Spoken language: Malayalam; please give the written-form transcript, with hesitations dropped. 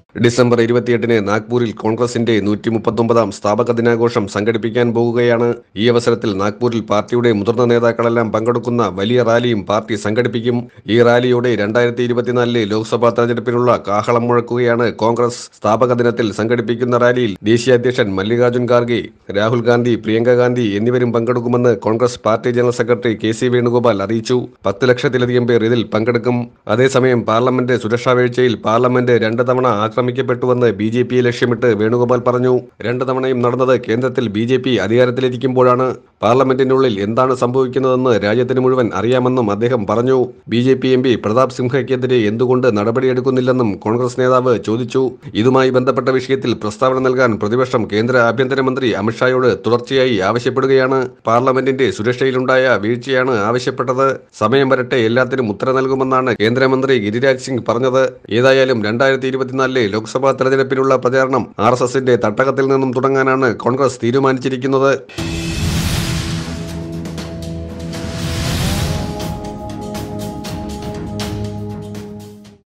ഡിസംബർ 28-ന് നാഗ്പൂരിൽ കോൺഗ്രസിന്റെ 139-ാം സ്ഥാപക ദിനാഘോഷം സംഘടിപ്പിക്കാൻ പോകുകയാണ്. ഈ അവസരത്തിൽ നാഗ്പൂരിൽ പാർട്ടിയുടെ മുതിർന്ന നേതാക്കളെല്ലാം പങ്കെടുക്കുന്ന വലിയ റാലിയും പാർട്ടി സംഘടിപ്പിക്കും. ഈ റാലിയോടെ 2024 ലോക്സഭാ തെരഞ്ഞെടുപ്പിനുള്ള കാഹളം മുഴക്കുകയാണ് കോൺഗ്രസ്. സ്ഥാപക ദിനത്തിൽ സംഘടിപ്പിക്കുന്ന റാലിയിൽ ദേശീയ അധ്യക്ഷൻ മല്ലികാർജുൻ ഖാർഗെ, രാഹുൽ ഗാന്ധി, പ്രിയങ്ക ഗാന്ധി എന്നിവരും പങ്കെടുക്കുമെന്ന് Congress party general secretary KC. Venugopal അറിയിച്ചു. 10 ലക്ഷത്തിലധികം പേർ ഇതിൽ പങ്കെടുക്കും. അതേസമയം പാർലമെന്റ് സുരക്ഷാ വീഴ്ചയിൽ പാർലമെന്റ് 2 തവണ ആക്രമിക്കപ്പെട്ടുവെന്ന് ബി.ജെ.പിയെ ലക്ഷ്യമിട്ട് വേണുഗോപാൽ പറഞ്ഞു. 2 തവണയും നടന്നത് കേന്ദ്രത്തിൽ ബി.ജെ.പി അധികാരത്തിലിരിക്കുമ്പോഴാണ്. പാർലമെന്റിനുള്ളിൽ എന്താണ് സംഭവിക്കുന്നതെന്ന് രാജ്യത്തിന് മുഴുവൻ അറിയാമെന്നും അദ്ദേഹം പറഞ്ഞു. ബി.ജെ.പി എം.പി പ്രതാപ് സിംഹയ്ക്കെതിരെ എന്തുകൊണ്ട് നടപടിയെടുക്കുന്നില്ലെന്നും കോൺഗ്രസ് നേതാവ് ചോദിച്ചു. ഇതുമായി ബന്ധപ്പെട്ട വിഷയത്തിൽ പ്രസ്താവന നൽകാൻ പ്രതിപക്ഷം കേന്ദ്ര ആഭ്യന്തരമന്ത്രി അമിത്ഷായോട് തുടർച്ചയായി ആവശ്യപ്പെടുകയാണ്. പാർലമെന്റിന്റെ സുരക്ഷയിലുണ്ടായ വീഴ്ചയാണ് ആവശ്യപ്പെട്ടത്. സമയം വരട്ടെ, എല്ലാത്തിനും ഉത്തരം നൽകുമെന്നാണ് കേന്ദ്രമന്ത്രി ഗിരിരാജ് സിംഗ് പറഞ്ഞത്. ഏതായാലും 2024 ലോക്സഭാ തെരഞ്ഞെടുപ്പിനുള്ള പ്രചാരണം RSSന്റെ തട്ടകത്തിൽ നിന്നും തുടങ്ങാനാണ് കോൺഗ്രസ് തീരുമാനിച്ചിരിക്കുന്നത്.